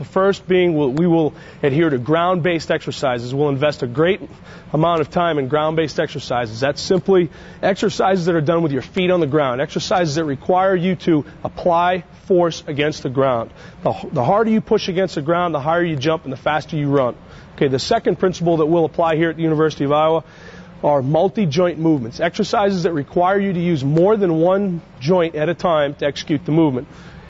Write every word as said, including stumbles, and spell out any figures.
The first being we'll, we will adhere to ground-based exercises. We'll invest a great amount of time in ground-based exercises. That's simply exercises that are done with your feet on the ground, exercises that require you to apply force against the ground. The, the harder you push against the ground, the higher you jump and the faster you run. Okay, the second principle that we'll apply here at the University of Iowa are multi-joint movements, exercises that require you to use more than one joint at a time to execute the movement.